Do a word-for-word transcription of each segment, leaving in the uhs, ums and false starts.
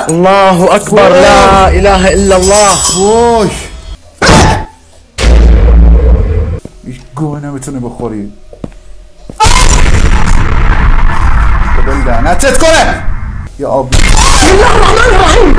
الله اکبر لا اله الا الله. وای یک گوه نمیتونه بخوری. خدا لعنتت کنه یا آب. بسم الله الرحمن الرحیم.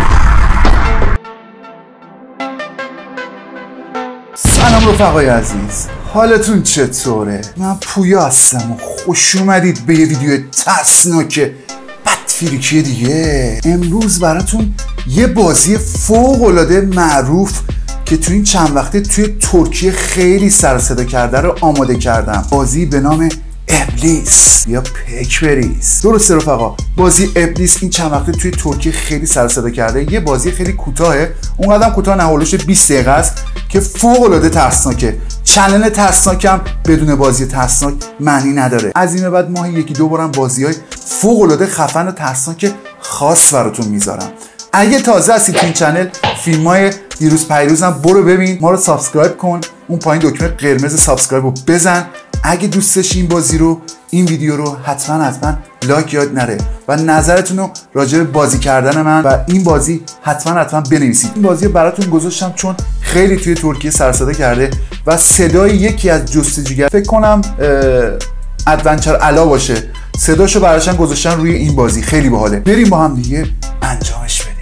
سلام رفقای عزیز، حالتون چطوره؟ من پویا هستم و خوش اومدید به یه ویدیو ترسناک بدفریکی دیگه. امروز براتون یه بازی فوق العاده معروف که تو این چند وقته توی ترکیه خیلی سر صدا کرده رو آماده کردم. بازی به نام ابلیس یا پکبریز. درسته رفقا، بازی ابلیس این چند وقته توی ترکیه خیلی سر صدا کرده. یه بازی خیلی کوتاهه، اونقدرم کوتاه نه، هولوش بیست دقیقه است که فوق العاده ترسناکه. چنل ترسناکم بدون بازی ترسناک معنی نداره. از این بعد ماهی یکی دو بارم بازی‌های فوق العاده خفن و ترسناک خاص براتون میذارم. اگه تازه هستی تو این چنل، فیلم‌های دیروز پیروزم برو ببین، ما رو سابسکرایب کن، اون پایین دکمه قرمز سابسکرایب رو بزن. اگه دوست داشتی این بازی رو، این ویدیو رو حتما حتما لایک یاد نره و نظرتون رو راجع به بازی کردن من و این بازی حتما حتما بنویسید. این بازی رو براتون گذاشتم چون خیلی توی ترکیه سر صدا کرده و صدای یکی از جستجوگر، فکر کنم ادونچر الا باشه، صداشو براشون گذاشتن روی این بازی. خیلی باحاله. بریم با هم دیگه انجامش بدیم.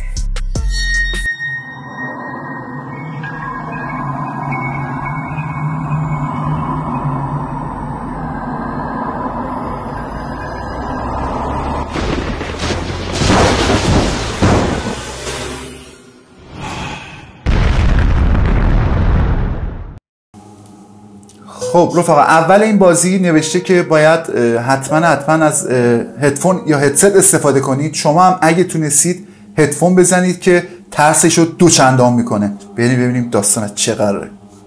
خب رفقا، اول این بازی نوشته که باید حتما حتما از هدفون یا هدست استفاده کنید. شما هم اگه تونستید هدفون بزنید که ترسش رو دو چندان میکنه. بریم ببینیم داستان از چه قراره.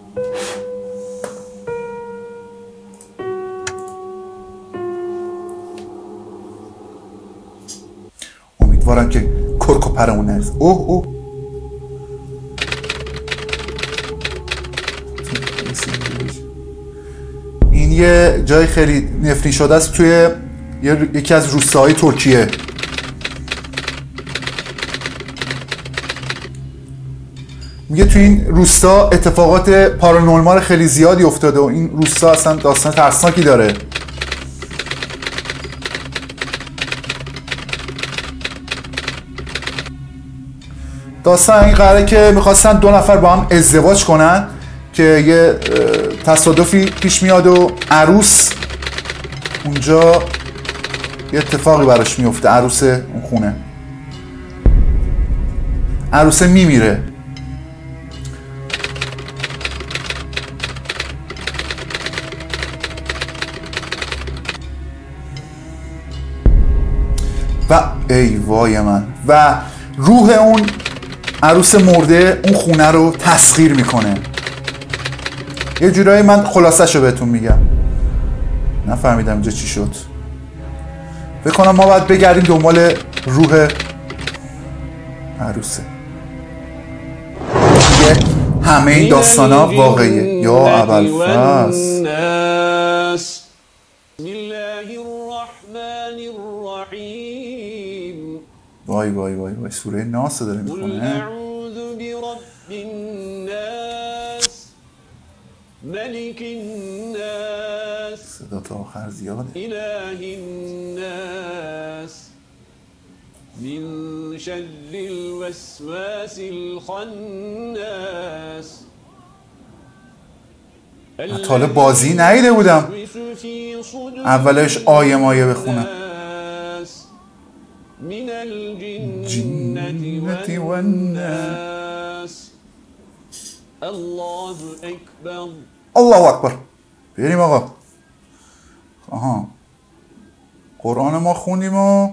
امیدوارم که کرک و پرمون نریزه. اوه اوه این یه جای خیلی نفرین شده است توی یکی از روستاهای ترکیه. میگه توی این روستا اتفاقات پارانورمال خیلی زیادی افتاده و این روستا اصلا داستان ترسناکی داره. داستان این قراره که میخواستن دو نفر با هم ازدواج کنن که یه تصادفی پیش میاد و عروس اونجا یه اتفاقی براش میفته. عروس اون خونه، عروسه میمیره. و ای وای من، و روح اون عروس مرده اون خونه رو تسخیر میکنه. یه جورایی من خلاصه‌شو بهتون میگم، نفهمیدم اینجا چی شد. فکر کنم ما باید بگردیم دنبال روح عروسه. دیگه همه این داستانا واقعیه. یا ابوالفضل. وای وای وای وای، سوره ناس داره میخونه. ملك الناس، صدا تا آخر زیاده. اله الناس من شر الوسواس الخناس. من طالب بازی ندیده بودم اولش آیه مایه بخونم. من الجنة والناس. الله اکبر. الله اکبر. بریم آقا. آها، قرآن ما خوندیم و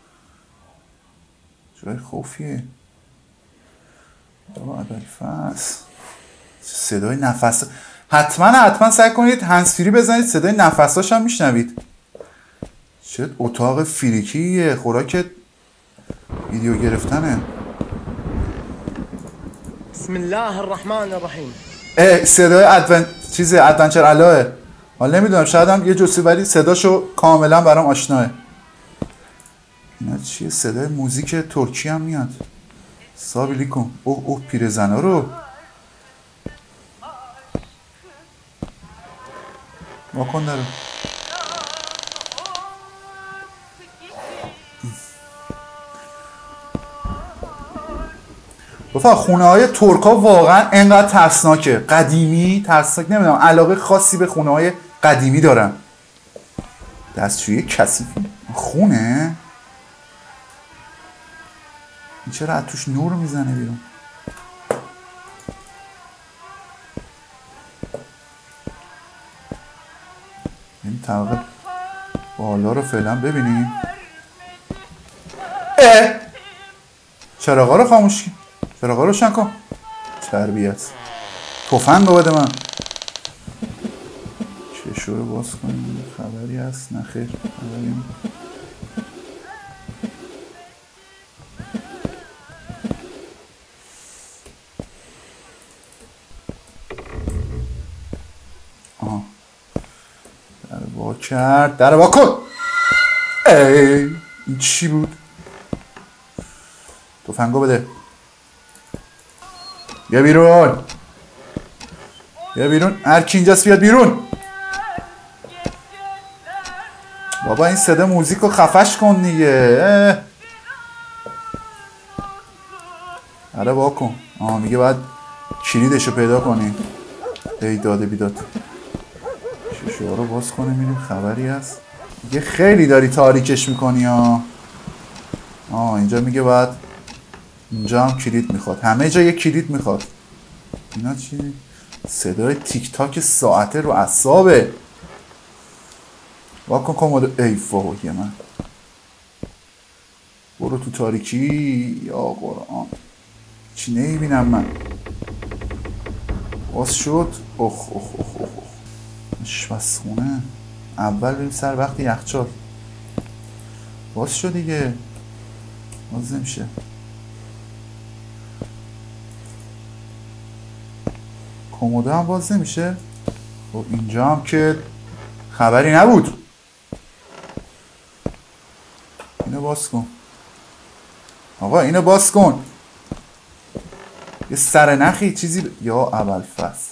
جای خوفیه. بابا ابوالفضل، صدای نفس حتما حتما سعی کنید هندزفری بزنید، صدای نفساش هم میشنوید. چه اتاق فریکیه، خوراک ویدیو گرفتنه. بسم الله الرحمن الرحیم. صدای ادون چیز ادونچر الاه. حالا نمیدونم، شاید هم یه جسی، ولی صداشو کاملا برام آشناه. اینا چیه؟ صدای موزیک ترکی هم میاد. سابیلی کن. اوه اوه پیرزنا رو واکن داره. رفقا خونه های ترکا واقعا انقدر ترسناکه، قدیمی ترسناک، نمیدونم علاقه خاصی به خونه های قدیمی دارن. دستشویی کثیفی خونه این چرا از توش نور میزنه بیرون؟ این طبقه بالا رو فعلا ببینیم. اه چراغا رو خاموش کن، چراغا رو روشن کن. تربیت. تفنگ رو بده من. چشو رو باز کنیم. خبری هست؟ نه خیر خبری نیست. آها در وا کرد. در وا کن. ای این چی بود؟ تفنگو بده. بیا بیرون، بیا بیرون. هر کی اینجاست بیاد بیرون. بابا این صدا موزیک رو خفش کن دیگه. آره واکن. آه میگه باید کلیدشو پیدا کنی. ای داده بیداد. شیشه ها رو باز کنه میریم. خبری هست؟ میگه خیلی داری تاریکش میکنی ها. آه اینجا میگه باید اینجا هم کلید میخواد. همه جا یه کلید میخواد. اینا چی؟ صدای تیک تاک ساعته رو اعصابه. واکن کمد. ای فاوی من برو تو تاریکی. یا قرآن چی نمیبینم من. باز شد. اخ اخ اخ اخ آشپزخونه. اول بریم سر وقت یخچال. باز شد دیگه. باز نمیشه. کموده هم باز نمیشه. خب اینجا هم که خبری نبود. اینو باز کن آقا، اینو باز کن. یه سر نخی چیزی ب... یا ابوالفضل.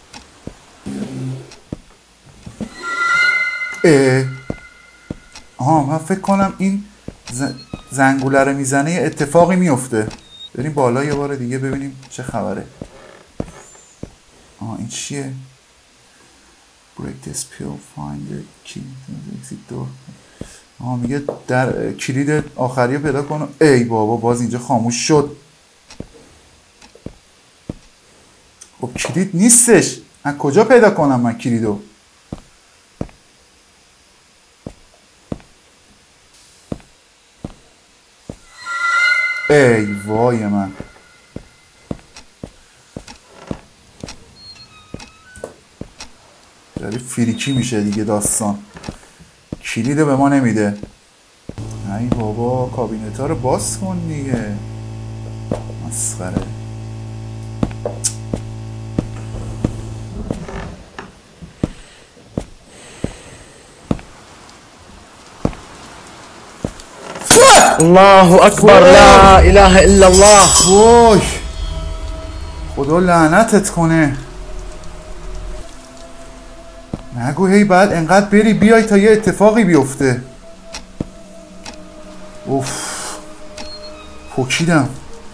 اه آها من فکر کنم این ز... زنگوله رو میزنه یه اتفاقی میفته. بریم بالا یه بار دیگه ببینیم چه خبره. آه این چیه؟ Break this pill, find the key, exit door. آه میگه در کلید آخری رو پیدا کن. ای بابا باز اینجا خاموش شد. خب کلید نیستش. من کجا پیدا کنم من کلیدو؟ ای وای من. داری فریکی میشه دیگه داستان. کلیدو به ما نمیده. ای بابا کابینت ها رو باز کن دیگه. مسخره. الله اکبر. لا اله الا الله. وای خدا لعنتت کنه. نگو هی بعد انقدر بری بیای تا یه اتفاقی بیفته. اوف پوکیدم.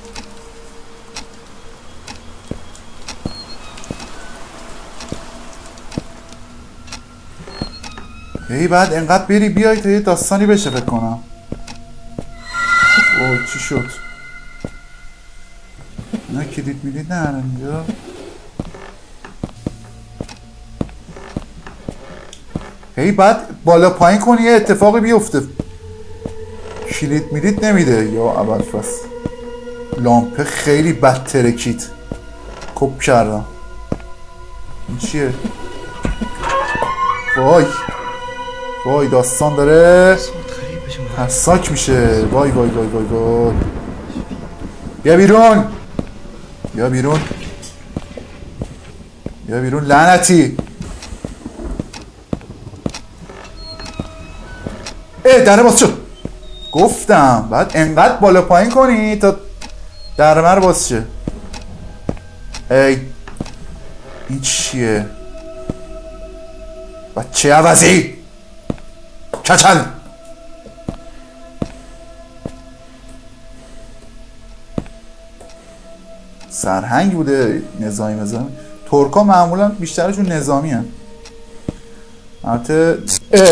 هی بعد انقدر بری بیای تا یه داستانی بشه فکر کنم. اوه چی شد؟ نه کلید میلید نه اینجا. هی بعد بالا پایین کنی یه اتفاقی بیفته. کلید میلید نمیده. یا ابوالفضل لامپه خیلی بد ترکید. کپ کردم. این چیه؟ وای وای داستان داره ترساک میشه. وای وای وای وای وای. بیا بیرون، بیا بیرون، بیا بیرون لعنتی. اه دره باز شد. گفتم بعد انقدر بالا پایین کنی تا درمه رو باز شه. ای این چیه؟ بچه عوضی کچل. سرهنگ بوده نظامی نظامی. ترکا معمولا بیشترشون نظامی هن. البته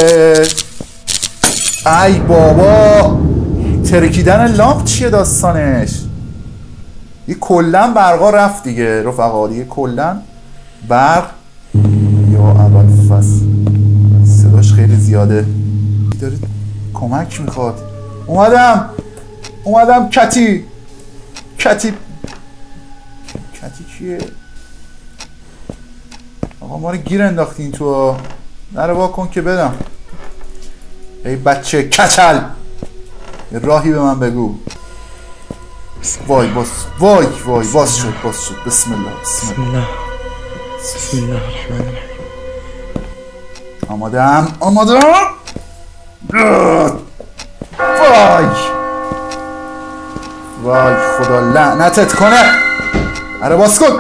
ای بابا ترکیدن لامپ چیه داستانش؟ یه کلن برقا رفت دیگه رفقا، دیگه کلن برق یا اول فصل صداش خیلی زیاده داره کمک میخواد. اومدم اومدم کتی کتی کتی کیه؟ آقا ما رو گیر انداختین تو، نره واکن که بدم. ای بچه کچل یه راهی به من بگو. وای باز وای وای باز شد باز شد. بسم الله بسم الله بسم الله الرحمن الرحیم. آمادم آمادم. وای وای خدا لعنتت کنه. آره باز کن.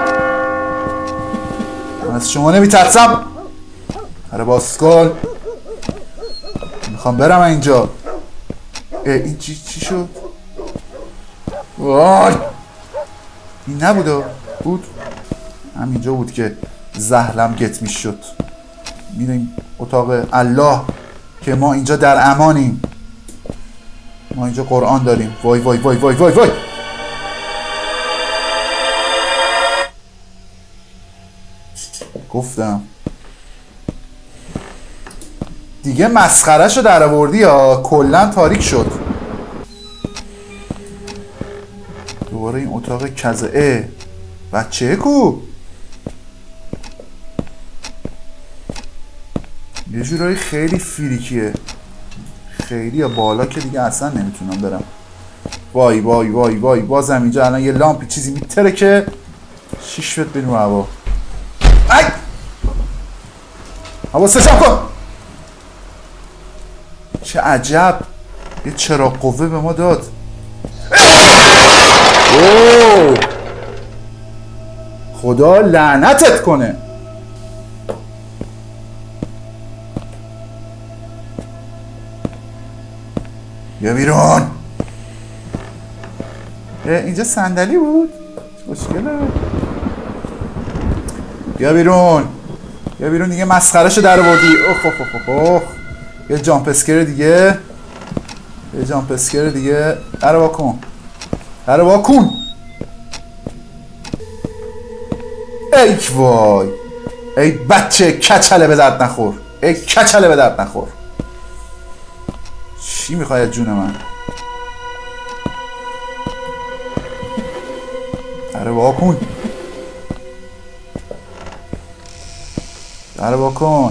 من از شما نمیترسم. آره باز کن. میخوام برم اینجا. این چی چی شد؟ وای این نبوده بود، همینجا بود که زهلم گت میشد. میریم اتاق الله که ما اینجا در امانیم، ما اینجا قرآن داریم. وای وای وای وای وای وای گفتم دیگه مسخرهشو در آوردی یا کلا تاریک شد. دوباره این اتاق کزه. بچه کو یه جورایی خیلی فریکیه، خیلی یا بالا که دیگه اصلا نمیتونم برم. وای وای وای وای بازم اینجا الان یه لامپی چیزی میتره که شیش فت بریم رو هوا. ای هوا سشم کن. چه عجب یه چراغ قوه به ما داد. اوه خدا لعنتت کنه. بیا بیرون. اینجا صندلی بود، مشکله. بیا بیرون بیا بیرون دیگه، مسخرهشو در آوردی. اوه اوه اوه اوه یه جامپ اسکر دیگه، یه جامپ اسکر دیگه. درو واکن درو واکن. ای وای ای بچه کچله به درد نخور. ای کچله به درد نخور. چی میخوای از جون من؟ درو واکن درو واکن.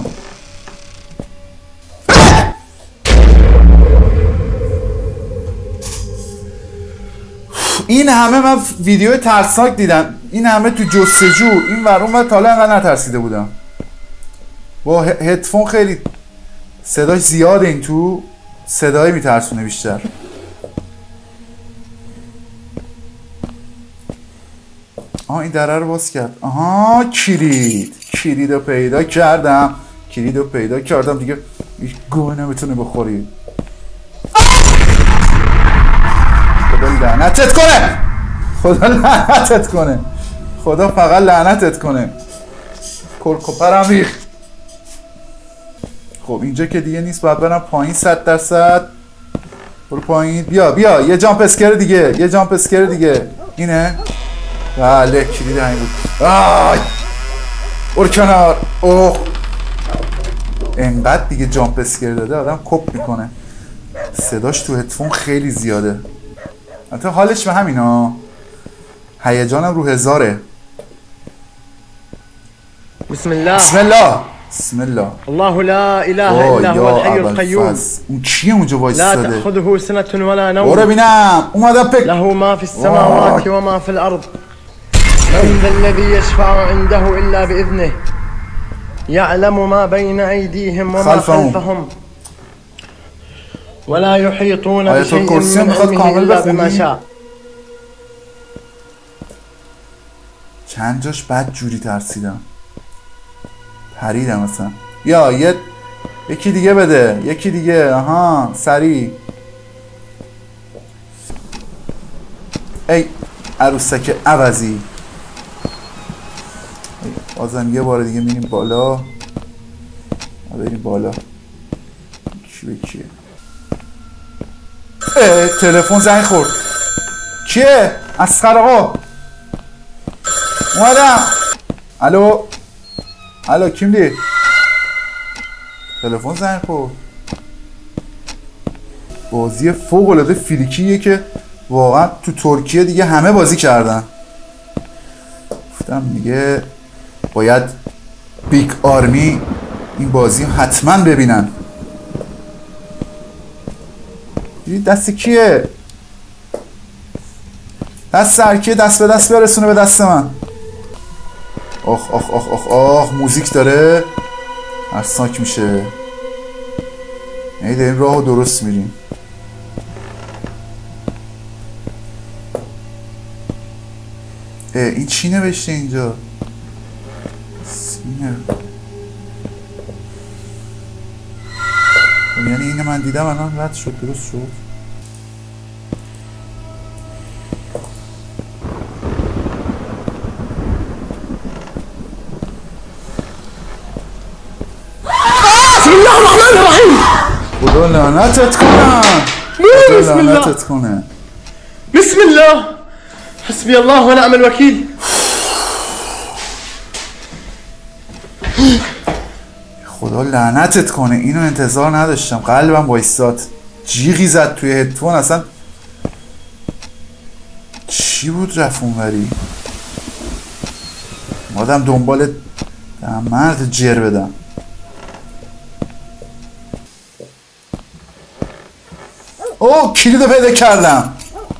این همه من ویدیو ترسناک دیدم، این همه تو جستجو این ور اون ور، تا حالا انقدر نترسیده بودم. با هدفون خیلی صداش زیاده، این تو صدای میترسونه بیشتر. آها این دره رو باز کرد. آها کلید کلید رو پیدا کردم کلید رو پیدا کردم دیگه گوه نمیتونه بخوری. خدا لعنتت کنه. خدا لعنتت کنه. خدا فقط لعنتت کنه. کرکوپرم ریخت. خب اینجا که دیگه نیست، باید برم پایین. صد درصد برو پایین. بیا بیا یه جامپ اسکر دیگه، یه جامپ اسکر دیگه. اینه؟ بله کلید همین بود. آی برو کنار. اوه انقدر دیگه جامپ اسکر داده آدم کپ میکنه. صداش تو هدفون خیلی زیاده. حتی حالش به همینا، هیجانم رو هزاره. بسم الله بسم الله بسم الله. الله لا اله الا هو الحي القيوم. اون کیه اونجا وایساده؟ لا تأخذه سنة ولا نوم. برو ببینم اومدم پک. له ما في السماوات وما في الارض. من ذا الذي يشفع عنده الا باذنه. يعلم ما بين ايديهم وما خلفهم. ولا يحيطون بشيء من علمه الا بما شاء. چند جاش بد جوری ترسیدم، پریدم اصلا. یا یه یکی دیگه بده، یکی دیگه. آها سریع. ای عروسک عوضی. بازم یه بار دیگه میریم بالا. بریم بالا. کی به کیه؟ اه تلفن زنگ خورد. کیه؟ اصغر آقا اومدم. الو الو کیم دی؟ تلفن زنگ خورد. بازی فوق العاده فریکیه که واقعا تو ترکیه دیگه همه بازی کردن. گفتم دیگه باید بیگ آرمی این بازی حتما ببینن. دست کیه؟ دست سرکیه، دست به دست برسونه به دست من. آخ آخ آخ آخ آخ موزیک داره، ترسناک میشه. یعنی داریم راه درست میریم. این چی نوشته اینجا؟ سینر. یعنی اینو من دیدم الان رد شد، درست شد. بسم الله الرحمن الرحیم. خدا لعنتت کنه. بسم الله. لعنتت کنه. بسم الله. حسبی الله و نعم الوکیل. خدا لعنتت کنه. اینو انتظار نداشتم. قلبم وایستاد، جیغی زد توی هدفون. اصلا چی بود رفت اونوری؟ مادم دنبال مرد جر بدم. اوه کلیدو پیدا کردم.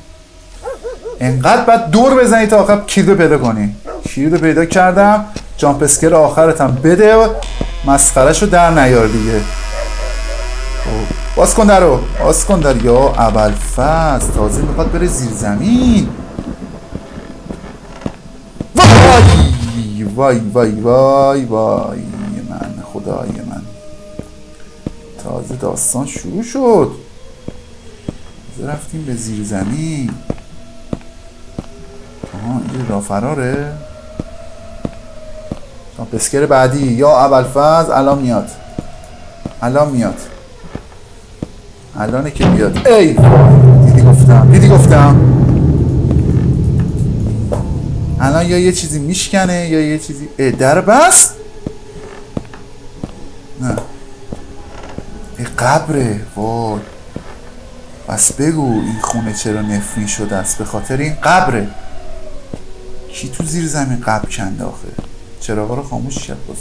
انقدر باید دور بزنی تا آخر کلیدو پیدا کنی. کلیدو پیدا کردم. جامپ اسکر آخرت هم بده و مسخرهشو در نیار دیگه. باز کن درو، باز کن در. یا ابوالفضل تازه میخواد بره زیر زمین. وای وای وای وای وای من خدای من. تازه داستان شروع شد. رفتیم به زیر زمین. آها اینجا راه فراره. پسکر بعدی یا ابوالفضل الان میاد، الان میاد، الانه که بیاد. ای دیدی گفتم، دیدی گفتم الان یا یه چیزی میشکنه یا یه چیزی. ای در بست. نه ای قبره. وای بس بگو این خونه چرا نفرین شده است؟ به خاطر این قبره. کی تو زیر زمین قبر کنده آخه؟ چراغا رو خاموش کرد باز.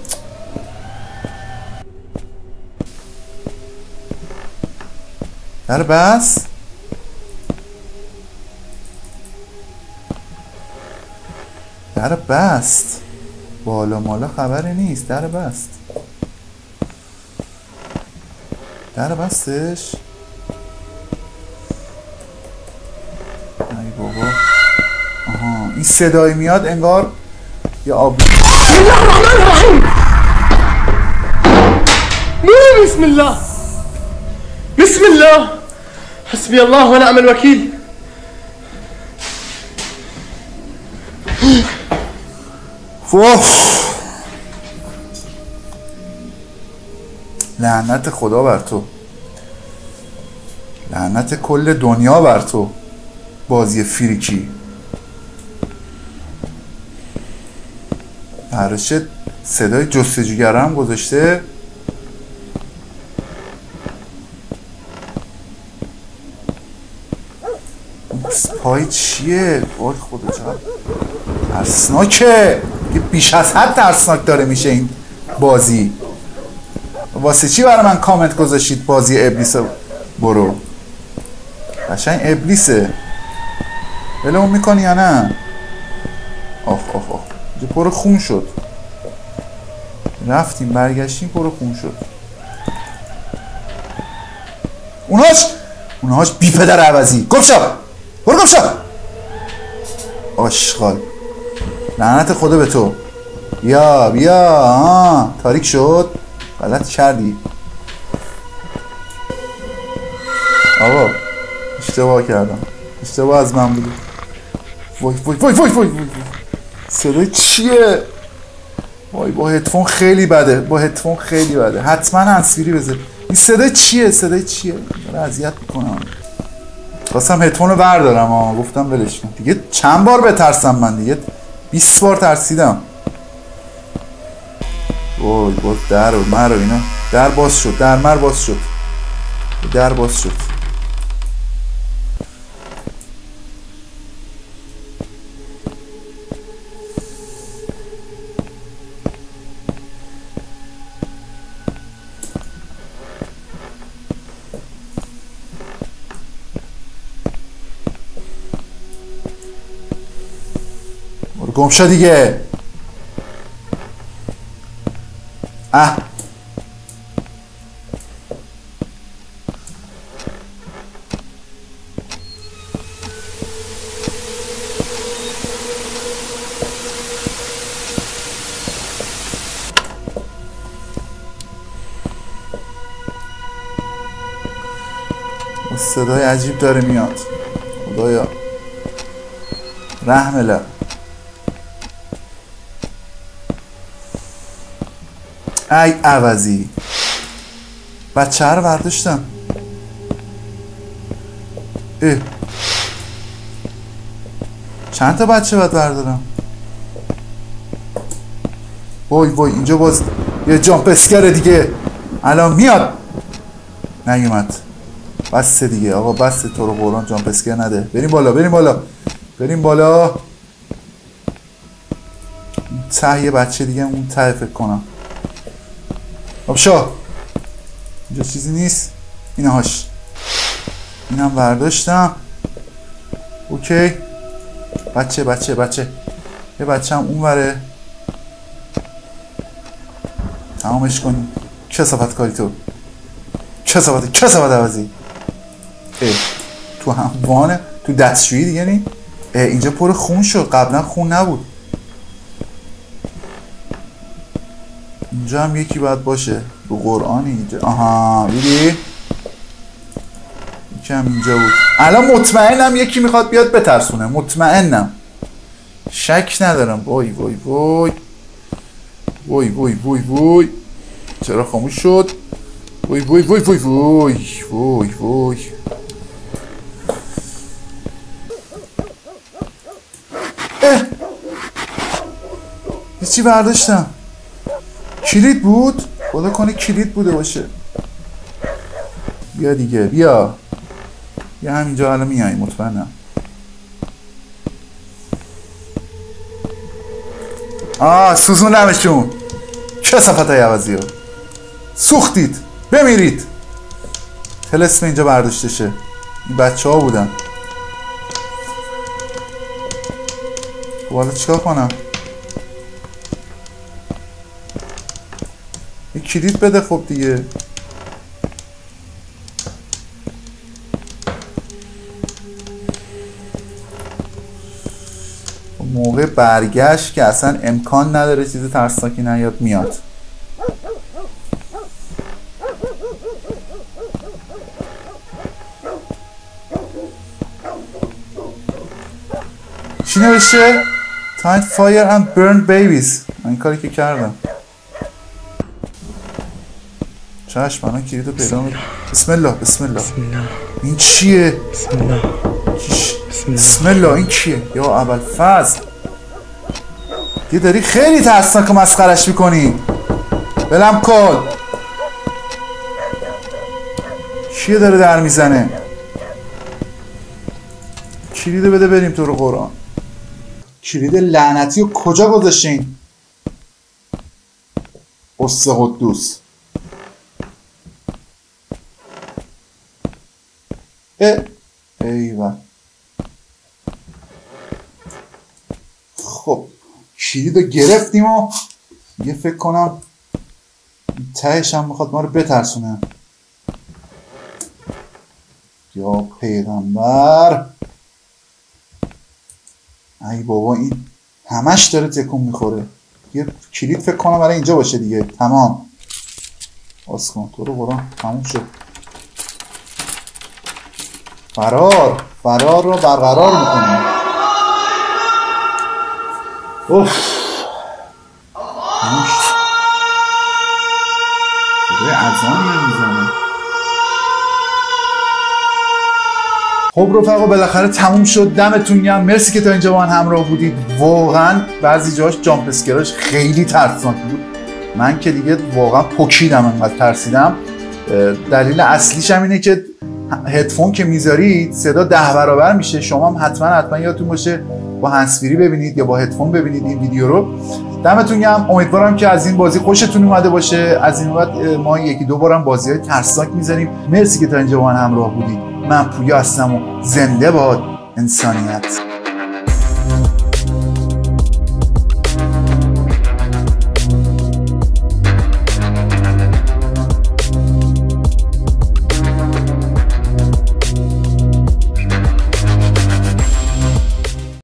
در بس. در بست. بالا مالا خبری نیست. در بست. در بستش. ای بابا. آها این صدای میاد انگار یا آب. بسم الله الرحمن الرحیم. بسم الله. بسم الله. حسبی الله و نعم الوکیل. لعنت خدا بر تو، لعنت کل دنیا بر تو بازی فریکی. هرچه صدای جستجوگر هم گذاشته. پای چیه؟ وای خدا چقدر ترسناکه. بیش از حد ترسناک داره میشه این بازی. واسه چی برای من کامنت گذاشتید بازی ابلیس برو؟ قشنگ ابلیسه. ولمون میکنی یا نه؟ آخ آخ آخ اینجا پر خون شد. رفتیم برگشتیم پر خون شد. اونهاش اونهاش بی پدر عوضی. گم شو برو، گم شو آشغال. لعنت خدا به تو. بیا بیا. آه. تاریک شد. غلط کردی آقا. اشتباه کردم. اشتباه از من بود. وای وای وای وای وای وای. صدای چیه؟ وای با هدفون خیلی بده. با هدفون خیلی بده. حتما هندزفری بذار. این صدای چیه؟ صدای چیه؟ داره اذیت میکنم. خواستم هدفون رو بردارم آه. گفتم ولش کن. دیگه چند بار بترسم من دیگه؟ بیست بار ترسیدم. وای باز در و مر و اینا. در باز شد. در مر باز شد. در باز شد. گم شو دیگه. اه صدای عجیب داره میاد. خدایا رحم الله. ای عوضی بچه رو برداشتم. اه. چند تا بچه باید بردارم؟ وای وای اینجا باز یه جامپ اسکره دیگه. الان میاد. نیومد. بسته دیگه آقا بسته. تو رو قرآن جامپ اسکر نده. بریم بالا بریم بالا بریم بالا. ته یه بچه دیگه اون ته فکر کنم. آبشا اینجا چیزی نیست. اینهاش اینم برداشتم. اوکی. بچه بچه بچه یه بچه هم اون وره. تمامش کنیم. کثافت کاری تو. کثافت کثافت عوضی. تو هم وانه. تو دستشویی دیگه نی. اینجا پر خون شد. قبلا خون نبود. اینجا هم یکی باید باشه. رو قرآن اینجا. آها دیدی؟ یکی هم اینجا بود. الان مطمئنم یکی میخواد بیاد بترسونه. مطمئنم. شک ندارم. وای وای وای وای وای وای وای. چرا خاموش شد؟ وای وای وای وای وای وای وای. اه یه چی برداشتم. کلید بود؟ خدا کنه کلید بوده باشه. بیا دیگه بیا. بیا همینجا الان میای مطمئنم. آه سوزوندمشون. کثافت های عوضی ها. سوختید. بمیرید. طلسم اینجا برداشته شه. این بچه ها بودن. خب حالا چیکار کنم؟ یه کلید بده خب دیگه. موقع برگشت که اصلا امکان نداره چیز ترسناکی نیاد میاد. چی نوشته؟ Tight fire and burn babies. این کاری که کردم. چشم من کلید رو پیدا میکنم. بسم الله بسم الله. بسم الله. این چیه؟ بسم الله. بسم الله. این کیه؟ یا ابوالفضل یه داری خیلی ترسناک مسخرش میکنی. بلم کن. کیه داره در میزنه؟ کلیدو بده بریم تو رو قرآن. کلید لعنتی رو کجا گذاشتین؟ قدس قدوس. اه ایوان. خب کلید رو گرفتیم و یه فکر کنم تهش هم میخواد ما رو بترسونه. یا پیغمبر. ای بابا این همش داره تکون میخوره. یه کلید فکر کنم برای اینجا باشه دیگه. تمام. باز کن تو رو قرآن. تموم شد. فرار فرار رو برقرار میکنیم. اوف تموم شد. صدای اذانی هم میزنه. خب رفقا بالاخره تموم شد. دمتون گرم. مرسی که تا اینجا با من همراه بودید. واقعا بعضی جاش جامپ اسکراش خیلی ترسناک بود. من که دیگه واقعا پکیدم انقدر ترسیدم. دلیل اصلیش هم اینه که هدفون که میذارید صدا ده برابر میشه. شما هم حتما حتما یادتون باشه با هندزفری ببینید یا با هدفون ببینید این ویدیو رو. دمتون گرم. امیدوارم که از این بازی خوشتون اومده باشه. از این بعد ما یکی دو بارم بازی‌های ترسناک میذاریم. مرسی که تا اینجا با من همراه بودید. من پویا هستم و زنده باد انسانیت.